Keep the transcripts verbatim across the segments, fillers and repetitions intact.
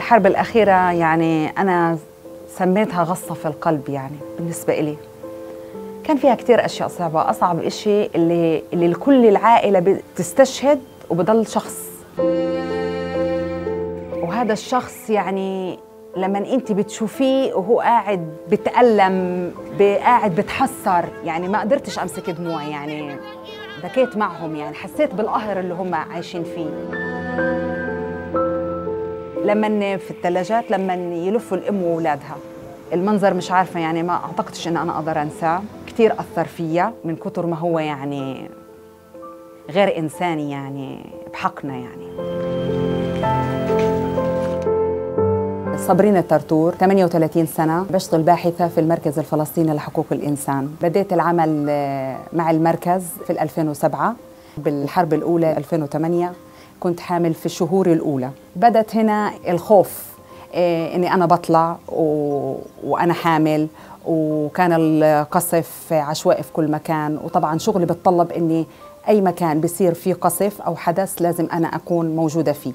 الحرب الأخيرة يعني أنا سميتها غصة في القلب. يعني بالنسبة إلي كان فيها كتير أشياء صعبة. أصعب إشي اللي اللي كل العائلة بتستشهد وبضل شخص، وهذا الشخص يعني لما أنت بتشوفيه وهو قاعد بتألم، قاعد بتحسر، يعني ما قدرتش أمسك دموعي، يعني بكيت معهم، يعني حسيت بالقهر اللي هم عايشين فيه. لما في الثلاجات لما يلفوا الأم وأولادها، المنظر مش عارفة يعني ما أعتقدش إن أنا أقدر أنساه. كتير أثر فيا من كتر ما هو يعني غير إنساني يعني بحقنا. يعني صابرين الطرطور، ثمانية وثلاثين سنة، بشتغل باحثة في المركز الفلسطيني لحقوق الإنسان. بديت العمل مع المركز في ألفين وسبعة. بالحرب الأولى ألفين وثمانية كنت حامل في الشهور الأولى. بدت هنا الخوف إيه إني أنا بطلع و... وأنا حامل، وكان القصف عشوائي في كل مكان، وطبعا شغلي بتطلب إني أي مكان بيصير فيه قصف أو حدث لازم أنا أكون موجودة فيه.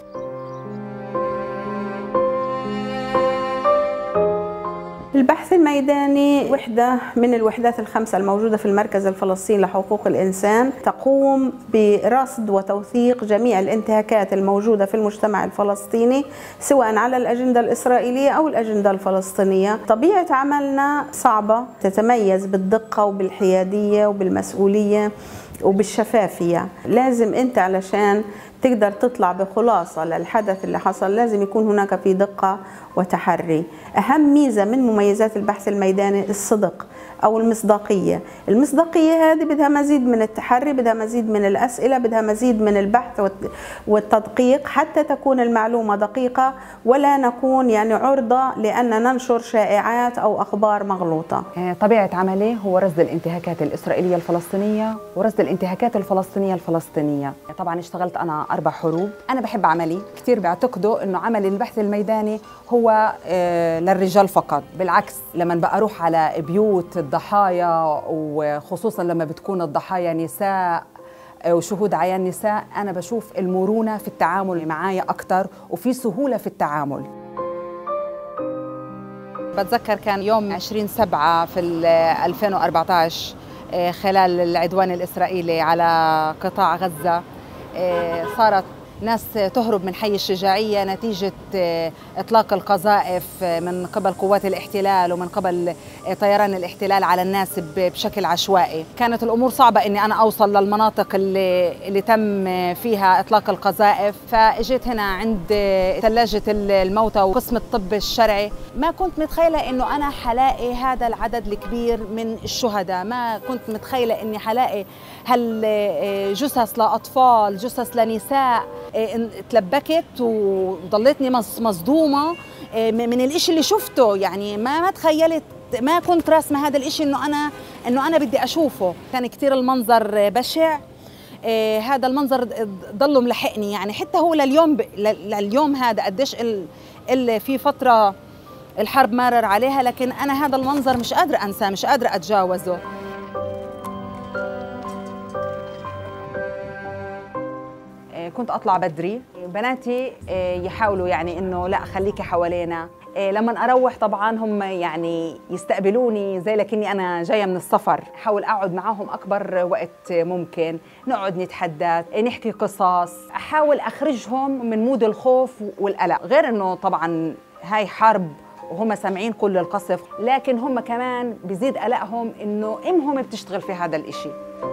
البحث الميداني وحدة من الوحدات الخمسة الموجودة في المركز الفلسطيني لحقوق الإنسان، تقوم برصد وتوثيق جميع الانتهاكات الموجودة في المجتمع الفلسطيني سواء على الأجندة الإسرائيلية أو الأجندة الفلسطينية. طبيعة عملنا صعبة، تتميز بالدقة وبالحيادية وبالمسؤولية وبالشفافية. لازم أنت علشان تقدر تطلع بخلاصة للحدث اللي حصل لازم يكون هناك في دقة وتحري. أهم ميزة من مميزات البحث الميداني الصدق أو المصداقية. المصداقية هذه بدها مزيد من التحري، بدها مزيد من الأسئلة، بدها مزيد من البحث والتدقيق حتى تكون المعلومة دقيقة ولا نكون يعني عرضة لأن ننشر شائعات أو أخبار مغلوطة. طبيعة عملي هو رصد الانتهاكات الإسرائيلية الفلسطينية ورصد الانتهاكات الفلسطينية الفلسطينية. طبعا اشتغلت أنا أربع حروب. أنا بحب عملي. كثير بيعتقدوا إنه عمل البحث الميداني هو للرجال فقط. بالعكس، لما بقى أروح على بيوت الضحايا وخصوصا لما بتكون الضحايا نساء وشهود عيان نساء، أنا بشوف المرونة في التعامل معايا أكتر وفي سهولة في التعامل. بتذكر كان يوم عشرين سبعة في ألفين وأربعة عشر خلال العدوان الإسرائيلي على قطاع غزة، صارت ناس تهرب من حي الشجاعية نتيجة إطلاق القذائف من قبل قوات الاحتلال ومن قبل طيران الاحتلال على الناس بشكل عشوائي. كانت الأمور صعبة إني أنا أوصل للمناطق اللي, اللي تم فيها إطلاق القذائف. فإجيت هنا عند ثلاجة الموتى وقسم الطب الشرعي. ما كنت متخيلة إنه أنا حلاقي هذا العدد الكبير من الشهداء. ما كنت متخيلة إني حلاقي هل جثث لأطفال، جثث لنساء. تلبكت وضلتني مصدومة من الإشي اللي شفته. يعني ما ما تخيلت، ما كنت راسمة هذا الإشي إنه أنا إنه أنا بدي أشوفه. كان كتير المنظر بشع. هذا المنظر ضله ملحقني، يعني حتى هو لليوم لليوم هذا قديش اللي في فترة الحرب مرر عليها، لكن أنا هذا المنظر مش قادرة أنساه، مش قادرة أتجاوزه. كنت أطلع بدري، بناتي يحاولوا يعني إنه لا خليكي حوالينا. لما أروح طبعا هم يعني يستقبلوني زي لكني أنا جاية من السفر. أحاول أقعد معاهم أكبر وقت ممكن، نقعد نتحدث، نحكي قصص، أحاول أخرجهم من مود الخوف والقلق. غير إنه طبعا هاي حرب وهم سامعين كل القصف، لكن هم كمان بيزيد قلقهم إنه أمهم بتشتغل في هذا الإشي.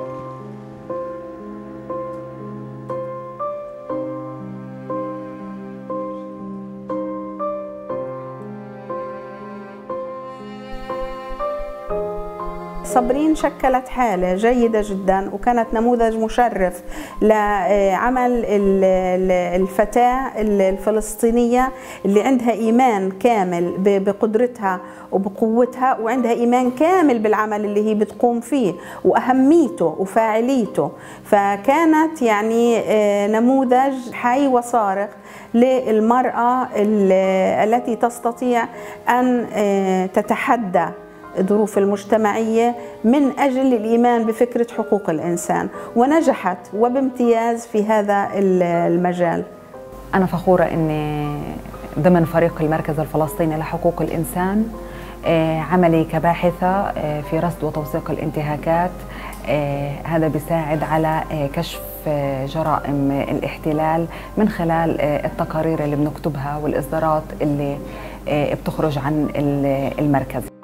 صابرين شكلت حالة جيدة جدا وكانت نموذج مشرف لعمل الفتاة الفلسطينية اللي عندها إيمان كامل بقدرتها وبقوتها وعندها إيمان كامل بالعمل اللي هي بتقوم فيه وأهميته وفاعليته. فكانت يعني نموذج حي وصارخ للمرأة التي تستطيع أن تتحدى الظروف المجتمعية من أجل الإيمان بفكرة حقوق الإنسان، ونجحت وبامتياز في هذا المجال. أنا فخورة إني ضمن فريق المركز الفلسطيني لحقوق الإنسان، عملي كباحثة في رصد وتوثيق الانتهاكات. هذا بيساعد على كشف جرائم الاحتلال من خلال التقارير اللي بنكتبها والإصدارات اللي بتخرج عن المركز.